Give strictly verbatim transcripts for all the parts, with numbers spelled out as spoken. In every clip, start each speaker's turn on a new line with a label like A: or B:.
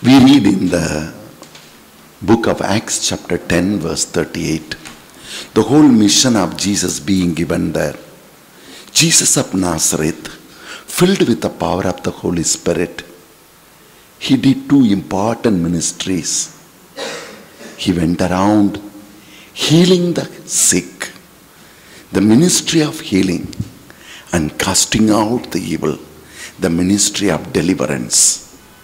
A: We read in the book of Acts chapter ten verse thirty-eight, the whole mission of Jesus being given there. Jesus of Nazareth, filled with the power of the Holy Spirit, he did two important ministries. He went around healing the sick, the ministry of healing, and casting out the evil, the ministry of deliverance.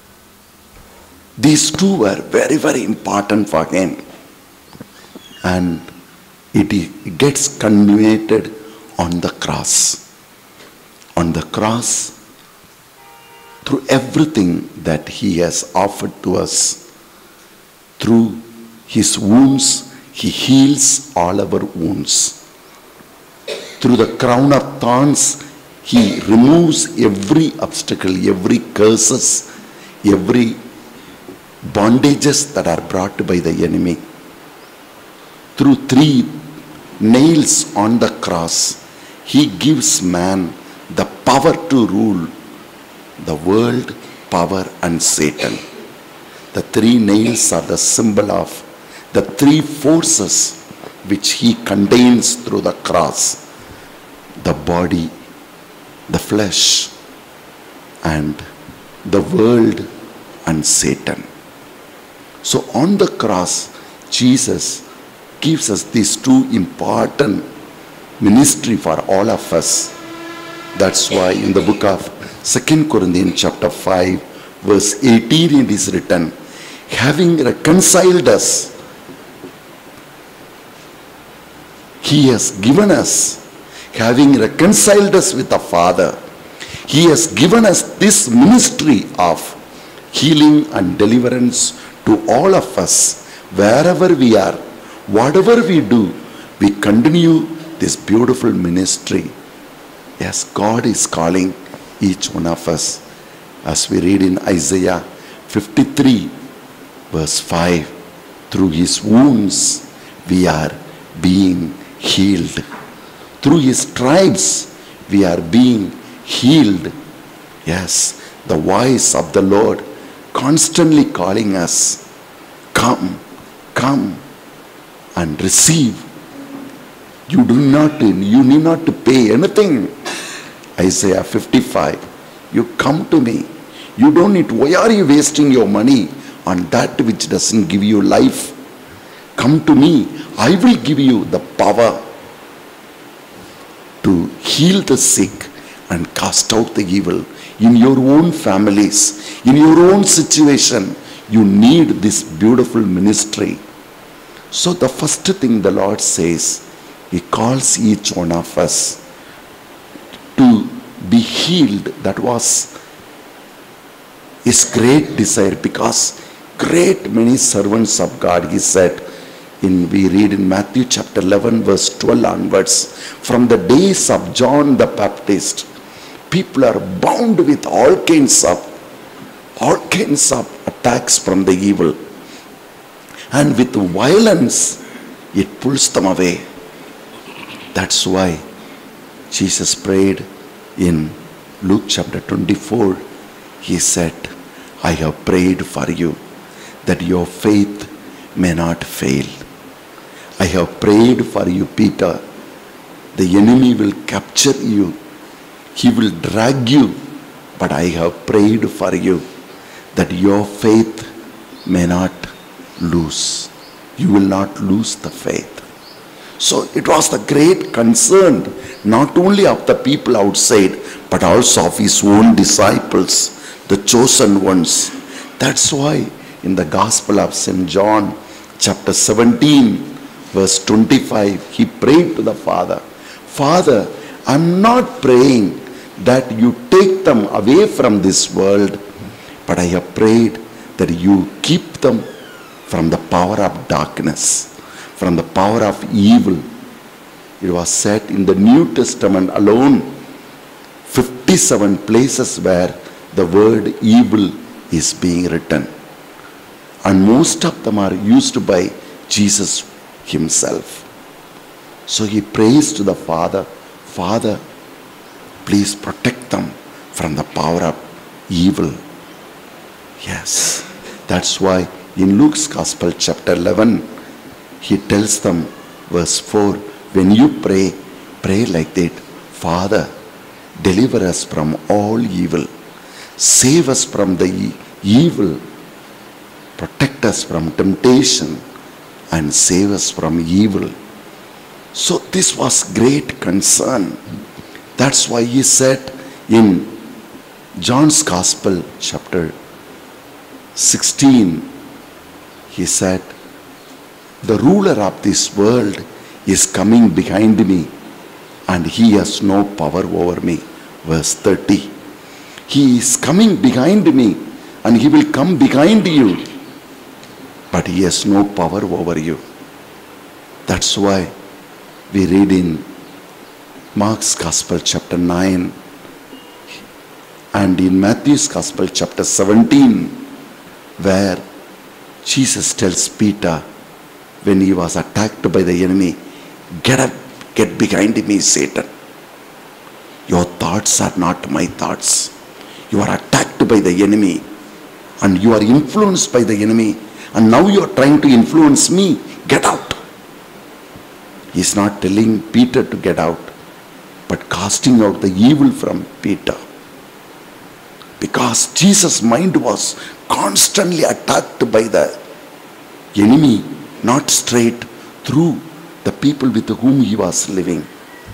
A: These two were very, very important for him. And it gets culminated on the cross. On the cross, through everything that he has offered to us, through his wounds, he heals all our wounds. Through the crown of thorns, he removes every obstacle, every curses, every bondages that are brought by the enemy. Through three nails on the cross, he gives man the power to rule the world, power, and Satan. The three nails are the symbol of the three forces which he contains through the cross: the body, the flesh, and the world, and Satan. So on the cross, Jesus gives us these two important ministry for all of us. That's why in the book of Second Corinthians chapter five verse eighteen it is written, having reconciled us, he has given us, having reconciled us with the Father, he has given us this ministry of healing and deliverance to all of us. Wherever we are, whatever we do, we continue this beautiful ministry. Yes, God is calling each one of us. As we read in Isaiah fifty-three verse five, through his wounds we are being healed. Through his stripes we are being healed. Yes, the voice of the Lord constantly calling us, come, come and receive. You do not, you need not to pay anything. Isaiah fifty-five, you come to me. You don't need, why are you wasting your money on that which doesn't give you life? Come to me. I will give you the power to heal the sick and cast out the evil. In your own families, in your own situation, you need this beautiful ministry. So the first thing the Lord says, he calls each one of us to be healed. That was his great desire, because great many servants of God, he said, in we read in Matthew chapter eleven verse twelve onwards, from the days of John the Baptist, people are bound with all kinds of all kinds of attacks from the evil, and with violence it pulls them away. That's why Jesus prayed in Luke chapter twenty-four. He said, I have prayed for you that your faith may not fail. I have prayed for you, Peter. The enemy will capture you. He will drag you. But I have prayed for you that your faith may not lose. You will not lose the faith. So it was the great concern, not only of the people outside, but also of his own disciples, the chosen ones. That's why in the Gospel of Saint John, chapter seventeen, verse twenty-five, he prayed to the Father, Father, I'm not praying that you take them away from this world, but I have prayed that you keep them from the power of darkness, from the power of evil. It was said in the New Testament alone, fifty-seven places where the word evil is being written. And most of them are used by Jesus himself. So he prays to the Father, Father, please protect them from the power of evil. Yes, That's why in Luke's Gospel chapter eleven, he tells them, verse four, when you pray, pray like that. Father, deliver us from all evil. Save us from the e- evil. Protect us from temptation and save us from evil. So this was great concern. That's why he said in John's Gospel chapter sixteen, he said, the ruler of this world is coming behind me and he has no power over me. Verse thirty. He is coming behind me and he will come behind you, but he has no power over you. That's why we read in Mark's Gospel chapter nine and in Matthew's Gospel chapter seventeen, where Jesus tells Peter when he was attacked by the enemy, get up, get behind me, Satan. Your thoughts are not my thoughts. You are attacked by the enemy and you are influenced by the enemy, and now you are trying to influence me. Get out. He is not telling Peter to get out, but casting out the evil from Peter. Because Jesus' mind was constantly attacked by the enemy, not straight through the people with whom he was living.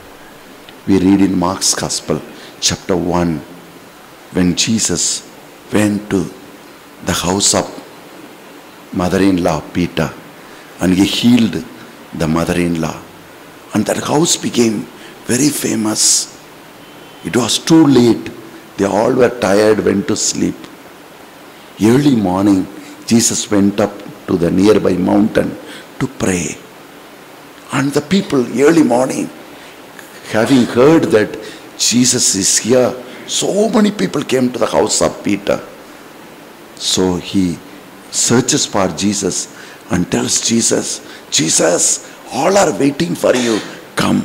A: We read in Mark's Gospel chapter one, when Jesus went to the house of mother-in-law Peter and he healed the mother-in-law, and that house became very famous. It was too late. They all were tired, went to sleep. Early morning, Jesus went up to the nearby mountain to pray. And the people, early morning, having heard that Jesus is here, so many people came to the house of Peter. So he searches for Jesus and tells Jesus, Jesus, all are waiting for you. Come.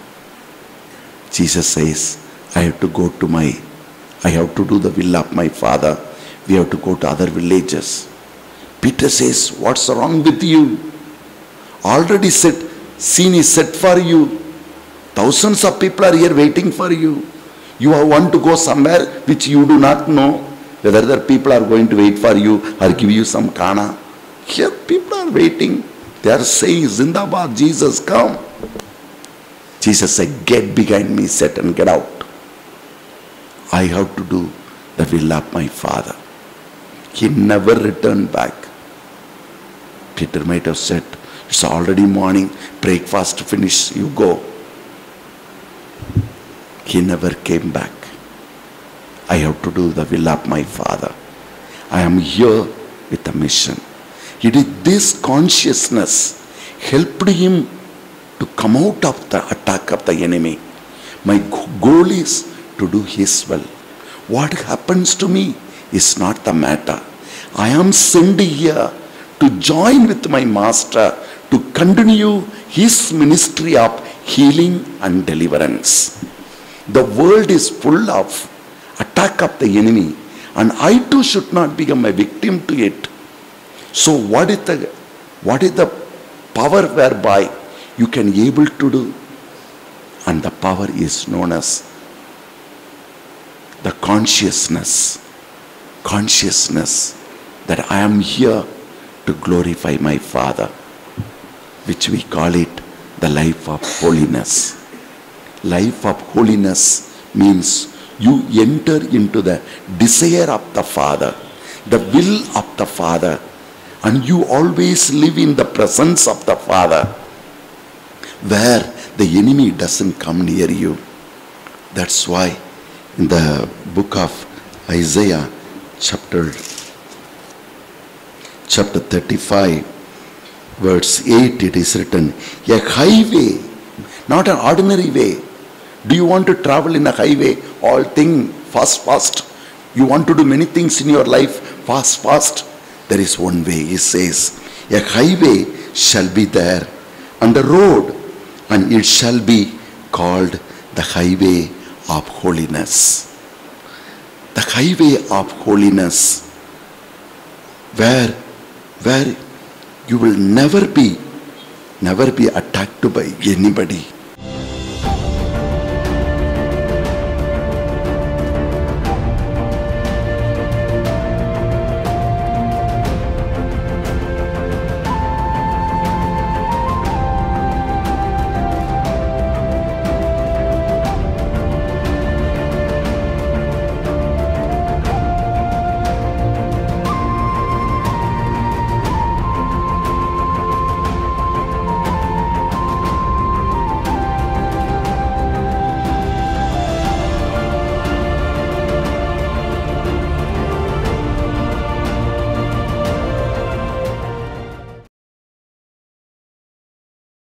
A: Jesus says, I have to go to my, I have to do the will of my Father. We have to go to other villages. Peter says, what's wrong with you? Already set, scene is set for you. Thousands of people are here waiting for you. You want to go somewhere which you do not know whether the people are going to wait for you or give you some kana. Here people are waiting. They are saying, Zindabad, Jesus, come. Jesus said, get behind me, Satan, get out. I have to do the will of my Father. He never returned back. Peter might have said, it's already morning, breakfast finished, you go. He never came back. I have to do the will of my Father. I am here with a mission. It is this consciousness helped him to come out of the attack of the enemy. My goal is to do his will. What happens to me is not the matter. I am sent here to join with my master to continue his ministry of healing and deliverance. The world is full of attack of the enemy, and I too should not become a victim to it. So what is the what is the power whereby you can be able to do? And the power is known as the consciousness. Consciousness that I am here to glorify my Father, which we call it the life of holiness. Life of holiness means you enter into the desire of the Father, the will of the Father, and you always live in the presence of the Father, where the enemy doesn't come near you. That's why in the book of Isaiah, chapter, chapter thirty-five, verse eight, it is written, a highway, not an ordinary way. Do you want to travel in a highway, all thing fast, fast? You want to do many things in your life, fast, fast? There is one way. He says, a highway shall be there, and a road, and it shall be called the highway of holiness. The highway of holiness where, where you will never be, never be attacked by anybody.